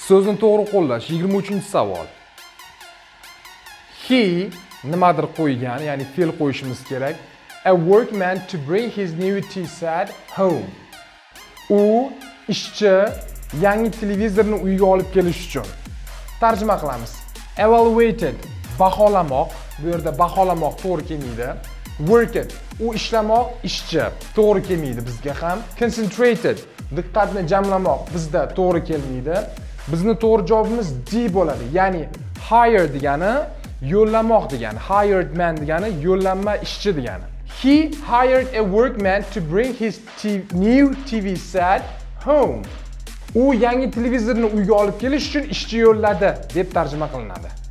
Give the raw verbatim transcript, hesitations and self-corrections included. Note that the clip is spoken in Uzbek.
So'zni to'g'ri qo'llash. yigirma uchinchi savol. He nimadir qo'ygan, ya'ni fe'l qo'yishimiz kerak. A workman to bring his new tea set home. U ishchi yangi televizorni uyga olib kelish uchun. Tarjima qilamiz. Evaluated baholamoq, bu yerda baholamoq to'g'ri kelmaydi. Worked u ishlamoq, ishchi to'g'ri kelmaydi bizga ham. Concentrated diqqatni jamlamoq bizda to'g'ri kelmaydi. Bizni to'g'ri javobimiz D bo'ladi. Ya'ni hire degani yo'llamoq degani, hired man degani yo'llanma ishchi degani. He hired a workman to bring his new T V set home. U yangi televizorni uyga olib kelish uchun ishchi yo'lladi deb tarjima qilinadi.